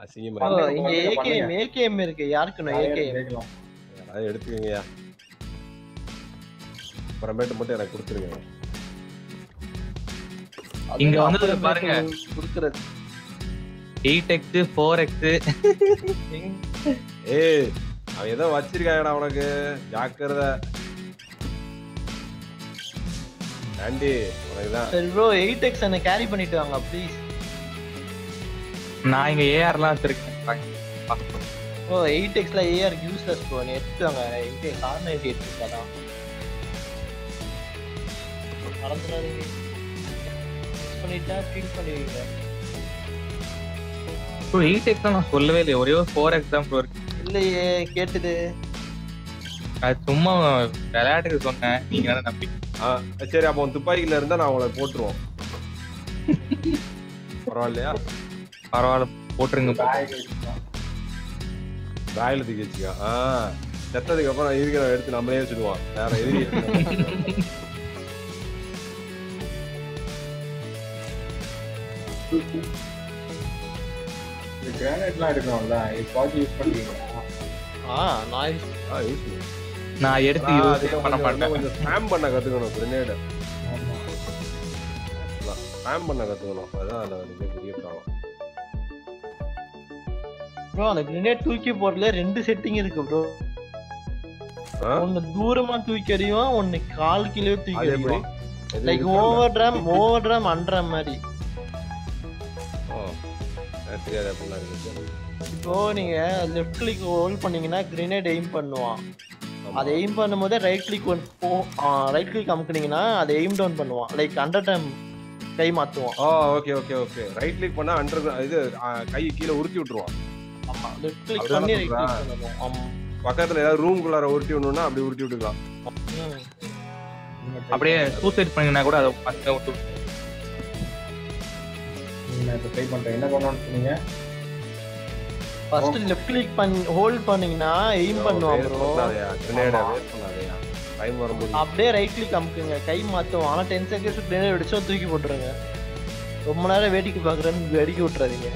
அசிங்கமா ஓ இங்க ஏகேஎம் இருக்கு. யாருக்குண்ணா ஏகேஎம்? யாராவது எடுத்துக்கங்கயா. அப்புறமேட்டு மட்டும் எனக்கு கொடுத்துருங்க. இங்க வந்து பாருங்க குடுக்குறது 8x 4x. ஏய் அவன் ஏதோ வச்சிருக்காங்கடா உனக்கு, ஜாக்கிரதை. ஆண்டி உனக்குதான். சரி ப்ரோ 8x என்ன கேரி பண்ணிட்டு வாங்க ப்ளீஸ். நான் இங்க ஏஆர்லாம் வச்சிருக்கேன். ஓ 8xல ஏஆர் யூஸ்லெஸ் ப்ரோ. நீ எடுத்து வாங்க. இங்க கார் 90 எடுத்துட்டாதான். மறந்துடாதீங்க. மிஸ் பண்ணிட்டா ஃபீல் பண்ணுவீங்க. ப்ரோ 8x நான் சொல்லவே இல்லை, ஒரே ஒரு 4x தான் ப்ரோ இருக்கு. இல்லையே கேட்டது. அது சும்மா விளையாட்டுக்கு சொன்னேன், நீங்க என்ன நம்பி. சரி அப்போ துப்பாக்கில இருந்தா நான் உங்களை போட்டுருவோம். பரவாயில்லையா? பரவாயில்ல போட்டுருங்க. பேக்ல தூக்கி வச்சுக்கோ. செத்ததுக்கு அப்புறம் இருக்கிற எடுத்து நம்மளே வச்சுடுவோம். வேற எதிரி கிரானைட்லாம் எடுக்கணும்ல, இப்போ யூஸ் பண்ணுவீங்களா? நான் யூஸ் பண்ணுவேன். நான் எடுத்து யூஸ் பண்ண மாட்டேன். கொஞ்சம் ஸ்பேம் பண்ண கத்துக்கணும். கிரனேட் ஸ்பேம் பண்ண கத்துக்கணும். அதான் அதுல பெரிய ப்ராப்ளம். ப்ரோ அந்த கிரனேட் தூக்கி போறதுல 2 செட்டிங் இருக்கு ப்ரோ. ஒன்னு தூரமா தூக்கி எறியும், ஒன்னு கால் கிலோ தூக்கி எறியும். லைக் ஓவர் டிராம் அண்டர் மாதிரி. இப்போ நீங்க லெஃப்ட் கிளிக் ஹோல்ட் பண்ணீங்கன்னா கிரனேட் எய்ம் பண்ணுவான். அதை எய்ம் பண்ணும்போது ரைட் கிளிக் அமுக்குனீங்கன்னா அதை எய்ம் டவுன் பண்ணுவான். லைக் அண்டர் டைம் கை மாத்துவான். Okay okay okay. Right click பண்ணா அண்டர் இது கை கீழ உருட்டி விட்டுருவான். ஆமா லெஃப்ட் கிளிக் பண்ணி ரைட் கிளிக் பண்ணுவோம். ஆமா பக்கத்துல ஏதாவது ரூம் குள்ளார உருட்டி விடணும்னா அப்படி உருட்டி விட்டுக்கலாம். அப்படியே சூசைட் பண்ணினா கூட அதை பச்சை விட்டு. நீங்க இப்ப ட்ரை பண்றேன். என்ன பண்ணனும்னு சொன்னீங்க? ஃபர்ஸ்ட் லெஃப்ட் கிளிக் பண்ணி ஹோல்ட் பண்ணீங்கன்னா எய்ம் பண்ணுவான் ப்ரோ. கிரனேட் வேஸ்ட் பண்ணாதயா. டைம் வரும்போது அப்படியே ரைட் கிளிக் அமுக்குங்க, கை மாத்துவோம். ஆனா 10 செகண்ட்ஸ் கிரனேட் வெடிச்சா தூக்கி போட்டுருங்க. ரொம்ப நேரம் வேடிக்கை பாக்குறேன்னு வெடிக்க விட்டுறாதீங்க.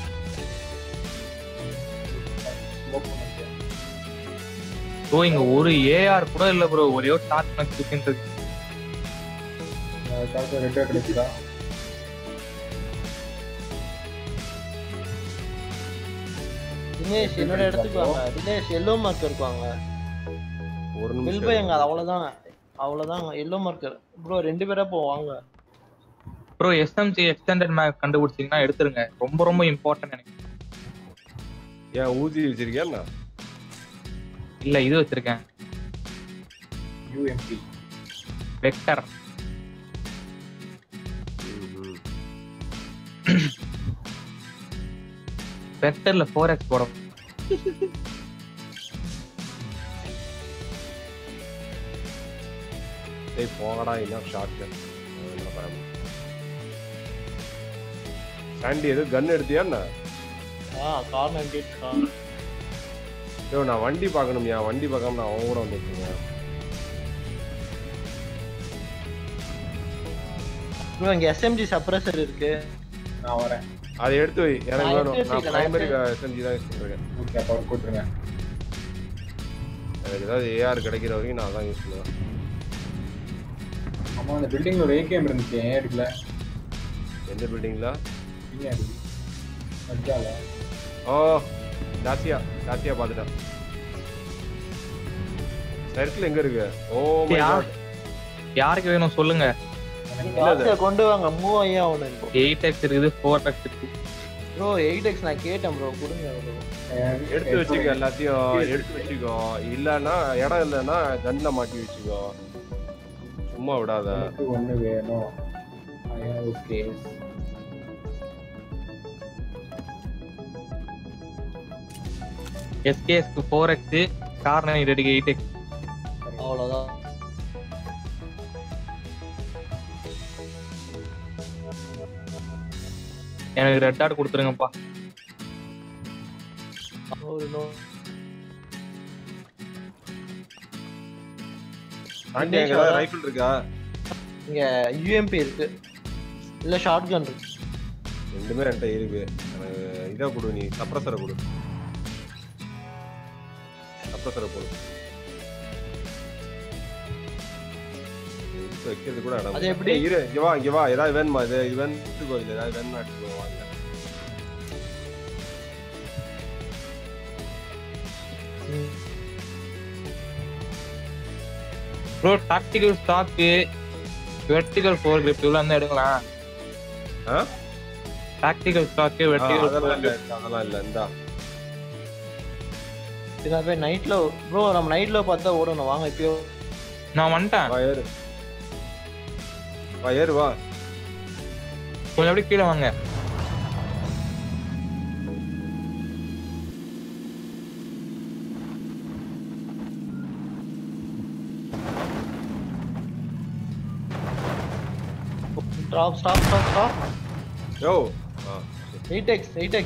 ப்ரோ இங்க ஒரு ஏஆர் கூட இல்ல ப்ரோ, ஒரே ஒரு டார்ச் மேக்ஸ் இருக்கு. டார்ச் ரெட் எடுத்துடா. தினேஷ் என்னோட இடத்துக்கு வாங்க. தினேஷ் எல்லோ மார்க்கர் இருப்பாங்க. ஒரு பில் நிமிஷம் பை அங்க அவ்வளவுதான் எல்லோ மார்க்கர் ப்ரோ. 2 பேரா போவாங்க ப்ரோ. எஸ்எம்ஜி எக்ஸ்டெண்டட் மேப் கண்டுபிடிச்சீங்கன்னா எடுத்துருங்க, ரொம்ப ரொம்ப இம்பார்ட்டன்ட் எனக்கு. ஏன் ஊசி வச்சிருக்கியா? இல்ல இது வச்சிருக்கேன், யூஎம்பி வெக்டர். வெக்டர்ல 4x போடும். டேய் போங்கடா, என்ன ஷாட் கன். சாண்டி ஏதோ கன் எடுத்தியா என்ன? Kar 90 Kar. ஐயோ நான் வண்டி பார்க்கணும்யா. வண்டி பார்க்காம நான் அவங்க கூட வந்துருக்கேங்க. ப்ரோ இங்க எஸ்எம்ஜி சப்ரஸர் இருக்கு. நான் வரேன். அதை எடுத்து வை, எனக்கு வேணும். நான் பிரைமரி எஸ்எம்ஜி தான் யூஸ் பண்றேன். ஓகே அப்ப கொடுத்துருங்க. எனக்கு ஏதாவது ஏஆர் கிடைக்கிற வரைக்கும் நான் தான் யூஸ் பண்ணுவேன். ஆமா அந்த பில்டிங்ல ஒரு ஏகேஎம் இருந்துச்சு, ஏன் எடுக்கல? எந்த பில்டிங்ல? பின்னாடி அஞ்சால. ஓ டாசியா பாத்துட்டேன். சர்க்கிள் எங்க இருக்கு? Oh my God. யாருக்கு வேணும் சொல்லுங்க. கொண்டு வாங்க. மூவ் ஐயா அவனுக்கு 8x இருக்குது, 4x இருக்கு. ப்ரோ 8x நான் கேட்டேன் ப்ரோ, கொடுங்க ப்ரோ. எடுத்து வச்சுக்கோ, எல்லாத்தையும் எடுத்து வச்சுக்கோ. இல்லன்னா இடம் இல்லைன்னா கன்ல மாட்டி வச்சுக்கோ, சும்மா விடாத. ஒண்ணு வேணும். ஓகே எஸ்கேஎஸ்க்கு 4x, கார் 90 8x. அவ்வளவுதான். எனக்கு ரெட் டாட் கொடுத்துருங்கப்பா. ரைஃபிள் இருக்கா? இங்க யூஎம்பி இருக்கு, இல்ல ஷாட்கன் இருக்கு. ரெண்டுமே என்கிட்ட இருக்கு. இதை கொடு நீ சப்ரஸரை கொடு சப்ரஸரை போடு வைக்கிறது கூட இடம் அது எப்படி இரு இங்க வா ஏதாவது வேணுமா இது வேணுக்கோ இல்லை ஏதாவது வேணுமா எடுத்துக்கோ வாங்க bro tactical stock vertical foregrip இவ்வளவு இருந்தா எடுக்கலாம் டாக்டிக்கல் ஸ்டாக் வெர்டிகல் அதெல்லாம் இல்ல இந்தா இத போய் நைட்ல ப்ரோ நம்ம நைட்ல பார்த்தா ஓடணும் வாங்க இப்பயோ நான் வந்துட்டேன் வா ஏறு வா கொஞ்சம் அப்படியே கீழே வாங்க stop யோ 8x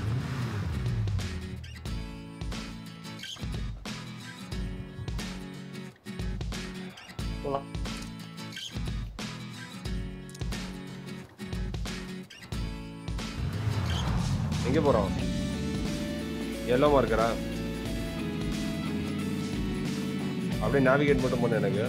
எங்க போறோம் எல்லோ மார்க்கரா அப்படியே நேவிகேட் மட்டும் பண்ணு எனக்கு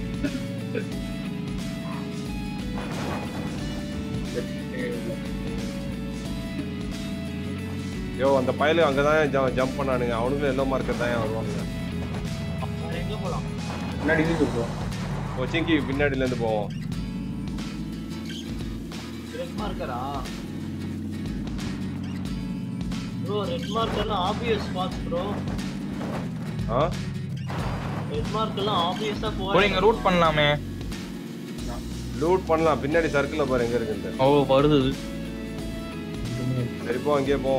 யோ அந்த பயலு அங்கதான் ஜம்ப் பண்ணானுங்க அவனுங்களும் எல்லோ மார்க்கர் தான் வருவாங்க எங்க போலாம் முன்னாடி இருந்து ப்ரோ கோச்சிங்கி பின்னாடில இருந்து போவோம் ரெட் மார்க்கரா ப்ரோ ரெட் மார்க்கர்ல ஆப்வியஸ் பாஸ் ப்ரோ ரெட் மார்க்கர்ல ஆப்வியஸா போறீங்க ரூட் பண்ணலாமே லூட் பண்ணலாம் பின்னாடி சர்க்கிள்ல பாரு எங்க இருக்குன்னு ஓ வருது சரி போ அங்கேயே போ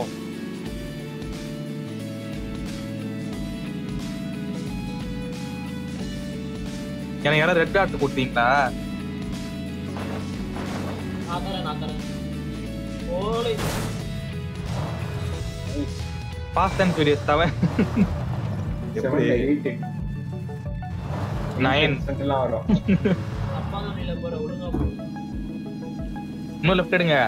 எனக்கு யாராவது ரெட் கார்டு கொடுத்தீங்களா நான் தரேன் ஓலை ஃபாஸ்ட் அண்ட் ஃபியூரியஸ் 7 எப்படி 8 9 எல்லாம் வரும் அப்பா தான் நீல போற ஒழுங்கா போ இன்னும் லெஃப்ட் எடுங்க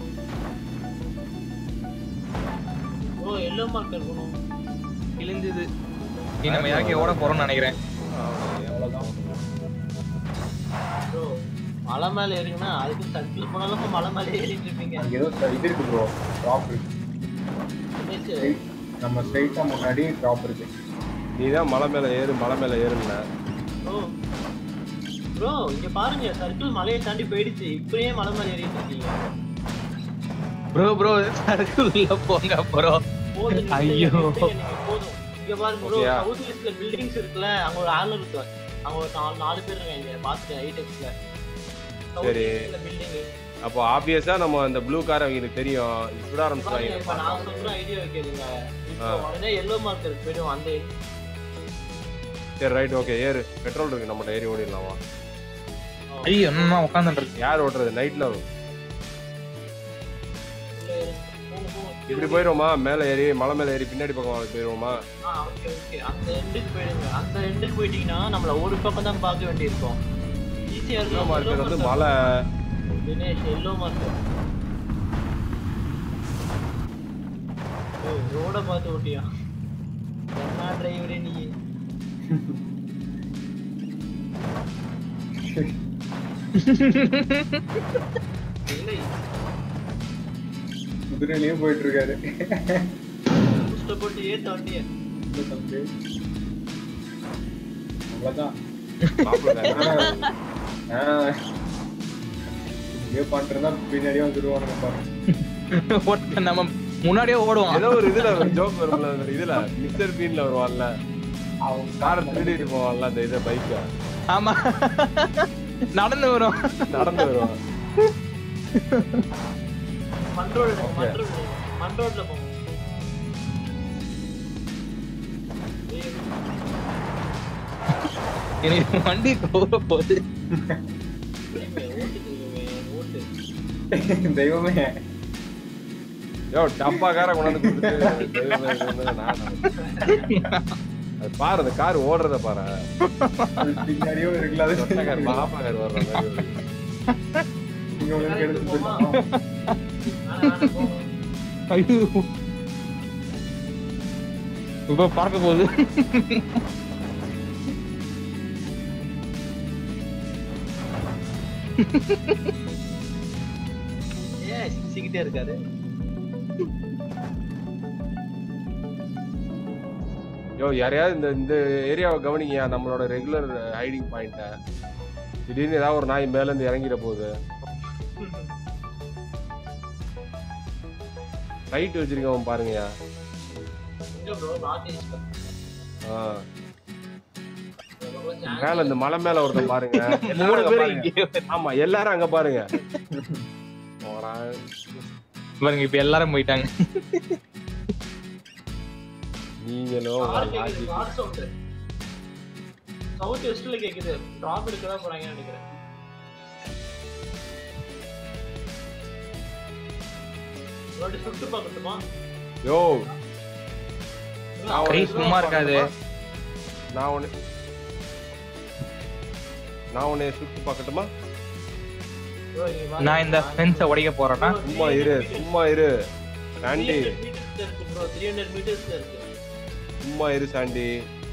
ஓ எல்லோ மார்க்கர் போணும் கிழிஞ்சது நீ நம்ம யாக்கே ஓட போறோம்னு நினைக்கிறேன் அவ்வளவுதான் ப்ரோ மலை மேல ஏறினா அதுக்கு சர்க்கிள் போனாலும் மலை மேல ஏறிட்டு இருப்பீங்க அங்க ஏதோ இது இருக்கு ப்ரோ ட்ராப் இருக்கு நம்ம ஸ்ட்ரைட்டா முன்னாடி ட்ராப் இருக்கு நீதான் மலை மேல ஏறுன ப்ரோ இங்க பாருங்க சர்க்கிள் மலையை தாண்டி போயிடுச்சு இப்பயே மலை மேல ஏறிட்டு இருக்கீங்க ப்ரோ சர்க்கிள்ல போங்க ப்ரோ போதும் ஐயோ போதும் இங்க பாருங்க ப்ரோ சவுத் வெஸ்ட்ல பில்டிங்ஸ் இருக்குல அங்க ஒரு ஆள் இருக்கு அங்க ஒரு 4 பேர் இருக்காங்க பாத்துட்டேன் 8xல சரி பில்டிங் அப்போ ஆப்வியஸா நம்ம அந்த ப்ளூ கார் அவங்களுக்கு தெரியும் இப்படி ஆரம்பிச்சாங்க இப்ப நான் சொல்ற ஐடியா வைக்கிறீங்க இப்போ உடனே எல்லோ மார்க்கர் போய்டும் அந்த சரி ரைட் ஓகே ஏறு பெட்ரோல் இருக்கு நம்ம ஏறி ஓடிடலாம் வா ஐயோ என்ன உட்கார்ந்துட்டு இருக்கு யார் ஓட்டுறது நைட்ல இப்படி போயிடுவோமா மேல ஏறி மலை மேல ஏறி பின்னாடி பக்கம் போயிடுவோமா ஓகே அந்த எண்டுக்கு போயிடுங்க அந்த எண்டுக்கு போயிட்டீங்கன்னா நம்மள ஒரு பக்கம் தான் பார்க்க வேண்டியிருக்கும் ஈஸியா எல்லோ இருக்கும் மார்க்கெட் வந்து மலை தினேஷ் எல்லோ மார்க்கெட் ரோட பார்த்து ஓட்டியா என்ன டிரைவரே நீ இல்லை குதிரையிலயும் போயிட்டு இருக்காரு போட்டு ஏத்த வண்டிய அவ்வளவுதான் பண்றதா பின்னாடியே வந்துருவானுங்க பாருங்க நம்ம முன்னாடியே ஓடுவோம் ஏதோ ஒரு இதுல ஜோக் வரும்ல இதுல மிஸ்டர் பீன்ல வருவான்ல அவன் காரை திருடிட்டு போவான்ல அந்த இதை பைக்க ஆமா நடந்து வருவான் மண்ரோட்ல போங்க எனக்கு வண்டி போக போகுது தெய்வமே யோ டப்பா காரை கொண்டாந்து கொடுத்துட்டு அது பாரு அந்த கார் ஓடுறத பாரு பின்னாடியும் இருக்கலாம் கார் பாப்பா கார் வர்ற மாதிரி ஐயோ இப்ப பார்க்க போகுது. ஏன் சிக்கிட்டே இருக்காரு? யோ யாரையாவது இந்த ஏரியாவை கவனிங்கயா, நம்மளோட ரெகுலர் ஹைடிங் பாயிண்ட. திடீர்னு ஏதாவது ஒரு நாய் மேல இருந்து இறங்கிட போகுது. ரைட் வச்சிருக்கவன் பாருங்கயா. மேல இந்த மலை மேல ஒருத்தன் பாருங்க. ஆமா எல்லாரும் அங்க பாருங்க. பாருங்க இப்ப எல்லாரும் போயிட்டாங்க. நீங்களும் சவுத் வெஸ்ட்ல கேக்குது. டிராப் எடுக்க தான் போறாங்கன்னு நினைக்கிறேன். ரோட் சுட்டு பார்க்கட்டுமா? யோ கை சும்மா இருக்காது. நான் உன்னை சுட்டு பார்க்கட்டுமா? நான் இந்த ஃபென்ஸை உடைக்க போறேன்னா சும்மா இரு சாண்டி. 300 மீட்டர்ஸ்ல இருக்கு. சும்மா இரு சாண்டி.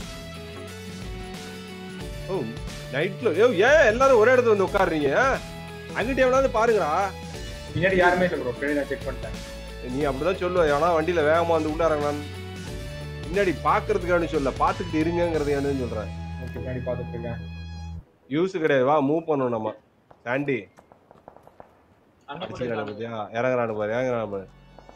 ஓ நைட்ல ஏன் எல்லாரும் ஒரே இடத்துல வந்து உட்காருறீங்க? அங்கிட்ட எவனாவது பாருங்கடா. பின்னாடி யாருமே இல்ல ப்ரோ. பின்னாடி நான் செக் பண்ணிட்டேன். நீ அப்படிதான் சொல்லுவ. ஏன்னா வண்டியில வேகமா வந்து உள்ளாரங்களான்னு பின்னாடி பாக்குறதுக்கான சொல்ல, பாத்துக்கிட்டு இருங்கிறது என்னன்னு சொல்றேன். பின்னாடி பாத்துட்டு இருக்கேன். யூஸ் கிடையாது. வா மூவ் பண்ணணும் நம்ம. சாண்டி அடிச்சுக்கிறான பத்தியா? இறங்குறானு பாரு, இறங்குறானு பாரு.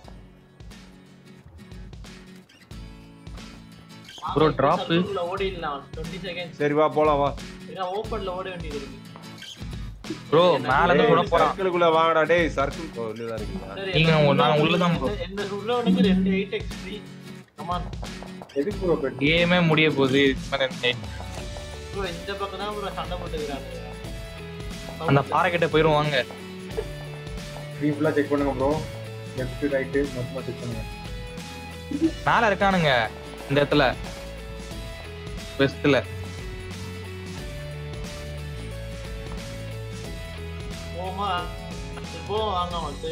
ப்ரோ டிராப் ஓடிடலாம் 20 செகண்ட்ஸ். சரி வா போலாம் வா. ஏன்னா ஓபன்ல ஓட வேண்டியது இருக்கு. ப்ரோ மேல இருந்து கூட போறோம். சர்க்கிளுக்குள்ள வாங்கடா டேய். சர்க்கிள் உள்ள தான் இருக்கீங்க. நீங்க நான் உள்ள தான் ப்ரோ. என்ன உள்ளவனுக்கு 2 8x ஃப்ரீ. Come on. எதுக்கு ப்ரோ பெட்? கேமே முடிய போகுது. ப்ரோ இந்த பக்கம் தான் ப்ரோ சண்டை போட்டுக்கறாங்க. அந்த பாறை கிட்ட போயிடுவாங்க. ஸ்க்ரீன் ஃபுல்லா செக் பண்ணுங்க ப்ரோ. லெஃப்ட் ரைட் மொத்தமா செக் பண்ணுங்க. மேல இருக்கானுங்க இந்த இடத்துல வெஸ்ட்ல. ஓமா இப்போ வாங்க வந்து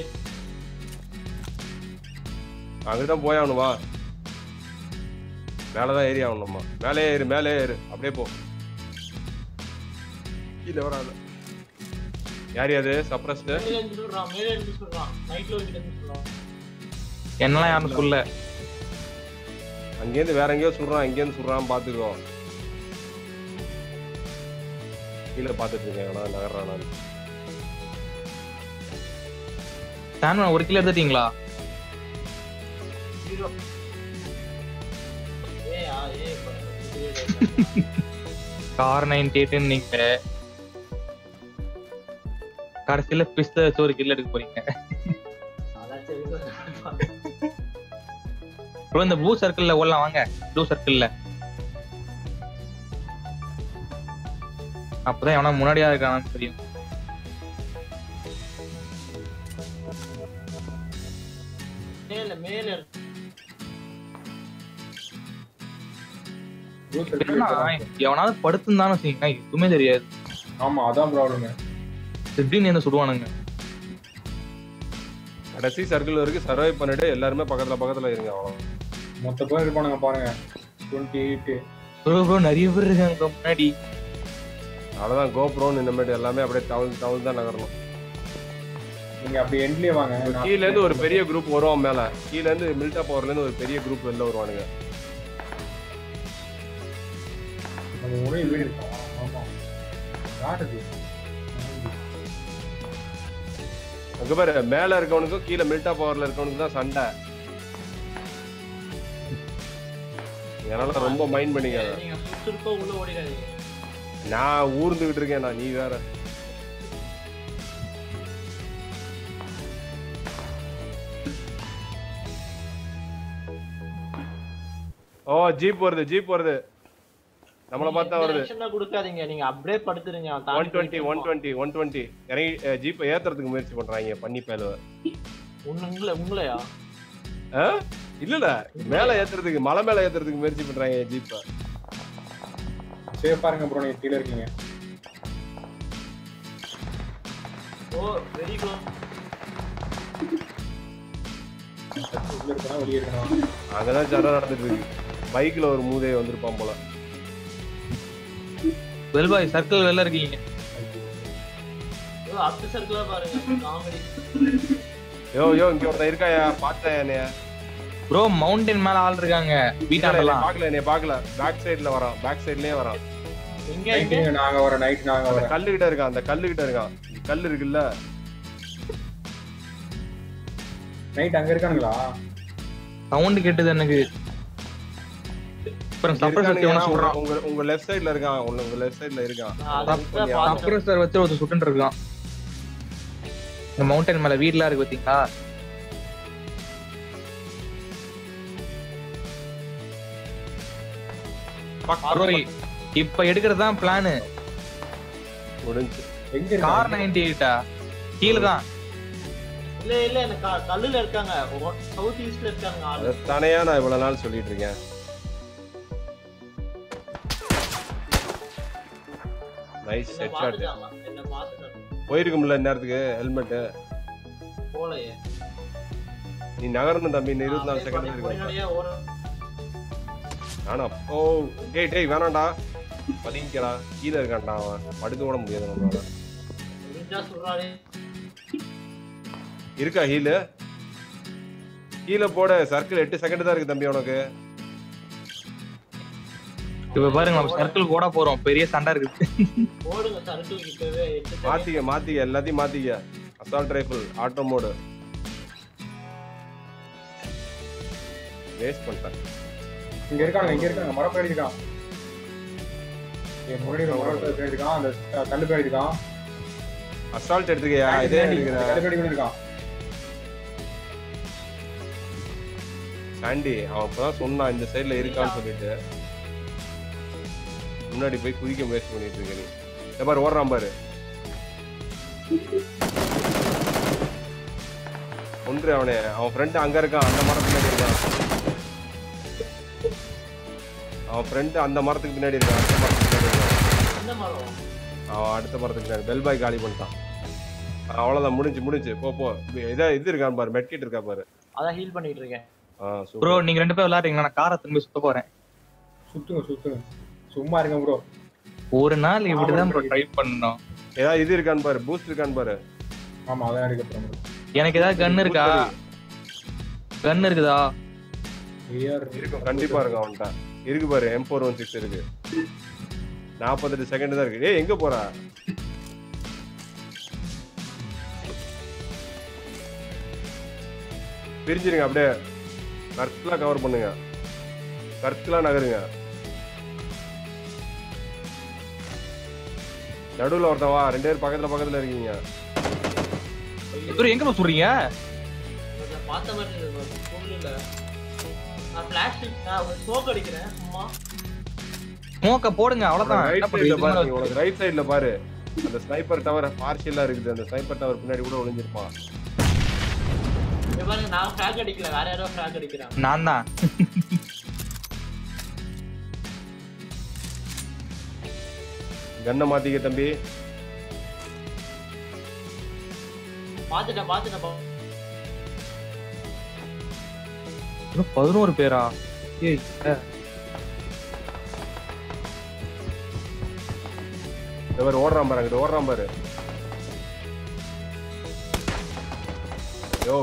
அங்கதான் போய் ஆகணும். வா மேலதான் ஏறி ஆகணும்மா. மேலே ஏறு அப்படியே போ. கீழே வராது. யார் அது சப்ரஸ்ட்? மேல இருந்து சொல்றான் நைட்ல கிட்ட இருந்து சொல்றான். என்னலாம் யாரும் சொல்ல. அங்கேருந்து வேற எங்கேயோ சொல்றான், இங்கேருந்து சொல்றான் பாத்துக்கோ. கீழே பாத்துட்டு இருக்கேன் நகர்றான். நான் சான்வன் 1 கிலோ எடுத்துட்டீங்களா? கார் 98 நீங்க கடைசியில பிஸ்த 1 கிலோ எடுக்க போறீங்க. ப்ரோ இந்த ப்ளூ சர்க்கிள்ல ஓடலாம் வாங்க. ப்ளூ சர்க்கிள்ல அப்பதான் எவனா முன்னாடியா இருக்கானு தெரியும். மேல எவனாவது படுத்துந்தானு வச்சுக்கீங்க எதுவுமே தெரியாது. ஆமா அதான் ப்ராப்ளம். திடீர்னு என்ன சுடுவானுங்க. கடைசி சர்க்கிள் வரைக்கும் சர்வை பண்ணிட்டு எல்லாருமே பக்கத்துல இருங்க. அவ்வளோ மொத்த பேர் இருப்பானுங்க பாருங்க. 28 ப்ரோ நிறைய பேர் இருக்காங்க முன்னாடி. அவ்வளவுதான் கோப்ரோன்னு இனிமேட்டு எல்லாமே அப்படியே தவள் தான் நகரணும். நீங்க அப்படி எண்ட்லயே வாங்க. கீழ இருந்து ஒரு பெரிய குரூப் வருவோம். மேல கீழ இருந்து மில்டா பவர்ல இருந்து ஒரு பெரிய குரூப் வெளில வருவானுங்க. நம்ம ஒரே வீடு இருக்கோம். ஆமா யாருக்கு அங்க பாரு மேல இருக்கவனுக்கும் கீழே மில்டா பவர்ல இருக்கவனுக்கு தான் சண்டை. என்னால ரொம்ப மைண்ட் பண்ணிக்காத. நீங்க சுறுசுறுப்பா உள்ள ஓடிடாதீங்க. நான் ஊர்ந்துகிட்டு இருக்கேன். நீ வேற. ஓ ஜீப் வருது. நம்மள பார்த்தா வருது. டென்ஷனா கொடுக்காதீங்க. நீங்க அப்படியே படுத்துறீங்க. 120 இறங்கி ஜீப்பை ஏத்துறதுக்கு முயற்சி பண்றாங்க பண்ணி பேலவ. உங்களையா? இல்ல மேல ஏத்துறதுக்கு, மலை மேல ஏத்துறதுக்கு முயற்சி பண்றாங்க ஜீப்பை. சேஃப் பாருங்க ப்ரோ. நீங்க கீழ இருக்கீங்க. Oh very good. உள்ள இருக்கணும் வெளிய இருக்கணும். அங்கதான் சண்டை நடந்துட்டு இருக்கு. பைக்ல ஒரு மூதே வந்திருப்பான் போல. வெல்பாய் சர்க்கிள் வெளில இருக்கீங்க. அடுத்த சர்க்கிளா பாருங்க காமெடி. யோ இங்க ஒருத்தன் இருக்காயா? பார்த்தேன் என்னைய ப்ரோ. மவுண்டன் மேல ஆள் இருக்காங்க. வீட்டாண்டலாம் பாக்கல, என்னைய பாக்கல. பேக் சைடுல வரான், பேக் சைடுலயே வரான். எங்க நாங்க வர நைட் நாங்க வர கல்லு கிட்ட இருக்கான். அந்த கல்லு கிட்ட இருக்கான். கல்லு இருக்குல்ல, நைட் அங்க இருக்கானுங்களா? சவுண்ட் கேட்டது எனக்கு. அப்புறம் சப்ரஸர் எவனோ சொல்றான். உங்க லெஃப்ட் சைடுல இருக்கான். உங்க லெஃப்ட் சைடுல இருக்கான். சப்ரஸர் வச்சு ஒரு சுட்டு இருக்கான். இந்த மவுண்டன் மேல வீட்லாம் இருக்கு பாத்தீங்களா? இப்ப எடுக்கிறது தான் பிளான். முடிஞ்சு. எங்க கார் 98 கீழ தான். இல்ல எனக்கு கல்லுல இருக்காங்க. சவுத் ஈஸ்ட்ல இருக்காங்க ஆளு. தனையா நான் இவ்வளவு நாள் சொல்லிட்டு இருக்கேன். Nice head shot. என்ன பாத்துட்டாங்க. போயிருக்கும்ல நேரத்துக்கு ஹெல்மெட் போலயே. நீ நகரணும் தம்பி. 24 செகண்ட் இருக்கு. ஆனா ஓ டேய் வேணாம்டா. பதுங்கிக்கடா. கீழ இருக்கான்டா அவன். படுக்க கூட முடியாது நம்மளால. முடிஞ்சா சொல்றானே. இருக்கா ஹீல்? கீழ போட. சர்க்கிள் 8 செகண்ட் தான் இருக்கு தம்பி உனக்கு. இப்ப பாருங்க நம்ம சர்க்கிள் போட போறோம். பெரிய சண்டை இருக்கு. போடுங்க சர்க்கிள் கிட்டவே. மாத்திக்க எல்லாத்தையும் மாத்திக்க. Assault rifle auto mode waste பண்ணிட்டேன். இங்க இருக்காங்க மரம் பேடி இருக்கான். முன்னாடி மரம் பேடி இருக்கான். அந்த கல்லு பேடி இருக்கான். அசால்ட் எடுத்துக்கயா. இதே எடுக்கிறேன். கல்லு பேடி கூட இருக்கான். சாண்டி அவன் அப்பதான் சொன்னான் இந்த சைடுல இருக்கான்னு சொல்லிட்டு. முன்னாடி போய் குதிக்க முயற்சி பண்ணிட்டு இருக்க நீ. இந்த பாரு ஓடுறான் பாரு. ஒன்று அவனே. அவன் ஃப்ரெண்ட் அங்க இருக்கான். அந்த மரத்துக்கு பின்னாடி இருக்கான். அவன் ஃப்ரெண்ட் அந்த மரத்துக்கு பின்னாடி இருக்கான். அவன் அடுத்த மரத்துக்கு பின்னாடி. பெல்பாய் காலி பண்ணிட்டான். அவ்வளவுதான். முடிஞ்சு போ. இது இருக்கான் பாரு. மெட்கிட் இருக்கா பாரு. அதான் ஹீல் பண்ணிட்டு இருக்கேன். ப்ரோ நீங்க 2 பேர் விளையாடுறீங்களா? நான் காரை திரும்பி சுத்த போறேன். சுத்துங்க சும்மா இருங்க ப்ரோ. ஒரு நாள் இப்படிதான் ப்ரோ ட்ரை பண்ணனும். ஏதாவது இது இருக்கான்னு பாரு. பூஸ்ட் இருக்கான்னு பாரு. ஆமா அதான் எடுக்க போறேன். எனக்கு ஏதாவது கன் இருக்கா? கன் இருக்குதா? இருக்கும் கண்டிப்பா இருக்கும் அவன்கிட்ட. இருக்கு பாரு. M416 இருக்கு. 48 செகண்ட் தான் இருக்கு. எங்க போறா? பிரிஞ்சிருங்க அப்படியே. சர்க்கிளா கவர் பண்ணுங்க. சர்க்கிளா நகருங்க. நடுவுல ஒருத்தவா. 2 பேர் பக்கத்துல இருக்கீங்க. எங்க சொல்றீங்க? பார்த்த மாதிரி இல்ல. நான் ஃபிளாஷ் ஸ்மோக் அடிக்கிறேன் சும்மா. ஸ்மோக்க போடுங்க அவ்வளவுதான். ரைட் சைடுல பாரு. அந்த ஸ்னைப்பர் டவர் பார்ஷியலா இருக்குது. அந்த ஸ்னைப்பர் டவர் பின்னாடி கூட ஒளிஞ்சிருப்பான். பாருங்க நான் ஃபிளாக் அடிக்கல. வேற யாரோ ஃபிளாக் அடிக்கிறான். நான் தான். கண்ணை மாத்திக்க தம்பி. பாத்துட்டேன் 11 பேரா? இவர் ஓடுறான் பாரு. யோ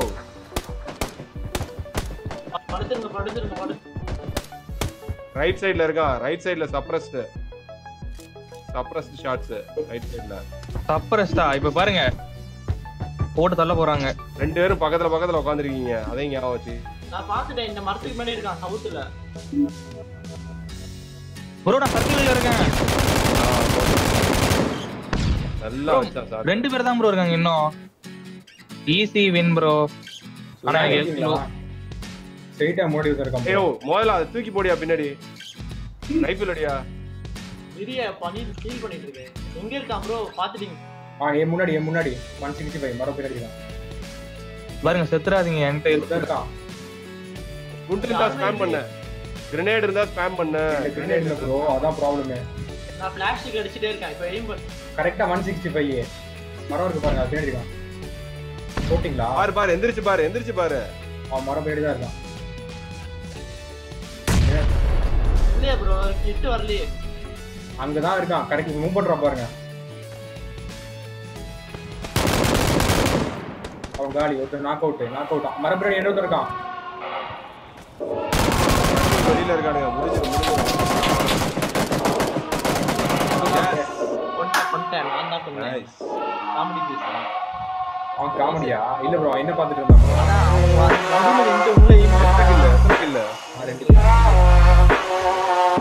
படுத்துருங்க. ரைட் சைடுல இருக்கான். ரைட் சைடுல சப்ரஸ்ட் ஷாட்ஸ். ரைட் சைடுல சப்ரஸ்டா. இப்ப பாருங்க போட்டு தள்ள போறாங்க. 2 பேரும் பக்கத்துல உட்கார்ந்திருக்கீங்க. அதையும் ஞாபகம் வச்சு. நான் பாத்துட்டேன். இந்த மரத்துக்கு மேலே இருக்கான் சவுத்துல. ப்ரோ நான் சர்க்கிள்ல இருக்கேன். நல்லா வச்சா சார். 2 பேர் தான் ப்ரோ இருக்காங்க இன்னும். Easy win bro. ஆனா ஸ்ட்ரைட்டா மோடி இருக்கான். ஏய் முதல்ல அதை தூக்கி போடியா பின்னாடி. ரைஃபிள் அடியா. இரிய பண்ணி ஹீல் பண்ணிட்டு இருக்கேன். எங்க இருக்கான் ப்ரோ? பாத்துட்டீங்க? என் முன்னாடி 165 மரம் பின்னாடி இருக்கான். பாருங்க செத்துறாதீங்க. என்கிட்ட இருக்கான். குண்டு இருந்தா ஸ்பாம் பண்ணு. கிரனேட் இருந்தா ஸ்பாம் பண்ணு. கிரனேட் இல்ல ப்ரோ. அதான் ப்ராப்ளமே. நான் ஃபிளாஷ் அடிச்சிட்டே இருக்கேன். இப்போ எய்ம் பண்ணு. கரெக்ட்டா 165 மரம் இருக்கு பாருங்க. அது பின்னாடி இருக்கான். போட்டிங்களா? பாரு எந்திரிச்சு பாரு. அவன் மரம் பின்னாடி தான் இருக்கான். வரலையே ப்ரோ கிட்ட வரலையே அங்கதான் இருக்கான் கடைக்கு மூவ் பண்றான் பாருங்க அவன் காலி ஒருத்தர் நாக் அவுட் மரபிரடி என்ன இருக்கான் வெளியில இருக்கானுங்க முடிஞ்சு கொண்டேன் நான் தான் சொன்னேன் நைஸ் காமெடி பேசுறேன் அவன் காமெடியா இல்ல ப்ரோ என்ன பாத்துட்டு இருந்தான் நடுவுல ரெண்டு உள்ள இல்ல ரெண்டு